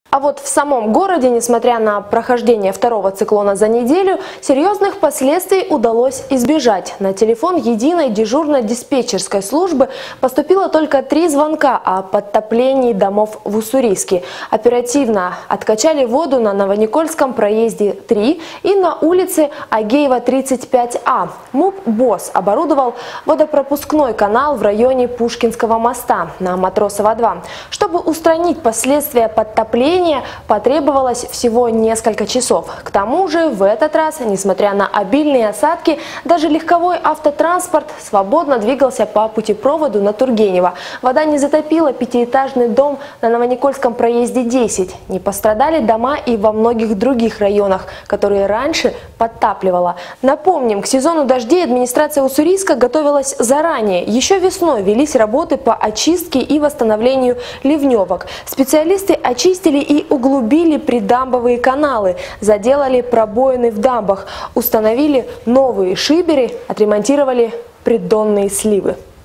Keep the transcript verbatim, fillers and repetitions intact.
А вот в самом городе, несмотря на прохождение второго циклона за неделю, серьезных последствий удалось избежать. На телефон единой дежурно-диспетчерской службы поступило только три звонка о подтоплении домов в Уссурийске. Оперативно откачали воду на Новоникольском проезде три и на улице Агеева тридцать пять А. МУП БОС оборудовал водопропускной канал в районе Пушкинского моста на Матросова два. Чтобы устранить последствия подтопления, потребовалось всего несколько часов. К тому же в этот раз, несмотря на обильные осадки, даже легковой автотранспорт свободно двигался по путепроводу на Тургенева. Вода не затопила пятиэтажный дом на Новоникольском проезде десять. Не пострадали дома и во многих других районах, которые раньше подтапливало. Напомним, к сезону дождей администрация Уссурийска готовилась заранее. Еще весной велись работы по очистке и восстановлению ливневок. Специалисты очистили и углубили придамбовые каналы, заделали пробоины в дамбах, установили новые шиберы, отремонтировали придонные сливы.